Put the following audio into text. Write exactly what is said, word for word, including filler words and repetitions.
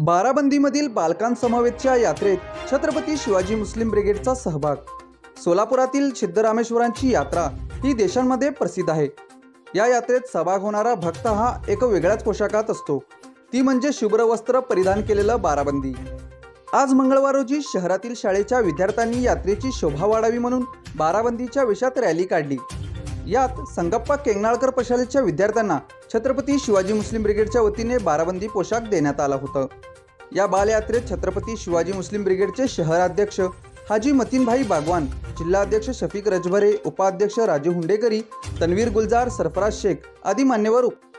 बाराबंदीमधील बालकांसमवेतच्या यात्रेत छत्रपती शिवाजी मुस्लिम ब्रिगेडचा सहभाग। सोलापुरातील सिद्धरामेश्वरांची यात्रा ही देशांमध्ये प्रसिद्ध आहे। या यात्रेत सहभाग होणारा भक्त हा एक वेगळ्याच पोशाखात असतो, ती म्हणजे शुभ्र वस्त्र परिधान केलेलं बाराबंदी। आज मंगळवार रोजी शहरातील शाळेच्या विद्यार्थ्यांनी यात्रेची शोभा वाढावी म्हणून बाराबंदीच्या वेशात रॅली काढली। यात संगप्पा केंगनाळकर प्रशालेच्या विद्यार्थ्यांना छत्रपती शिवाजी मुस्लिम ब्रिगेडच्या वतीने बाराबंदी पोशाख देण्यात आला होता। या बालयात्रेत छत्रपती शिवाजी मुस्लिम ब्रिगेडचे शहराध्यक्ष हाजी मतीनभाई बागवान, जिल्हाध्यक्ष शफीक रजभरे, उपाध्यक्ष राजू हुंडेकरी, तन्वीर गुलजार, सरफराज शेख आदी मान्यवर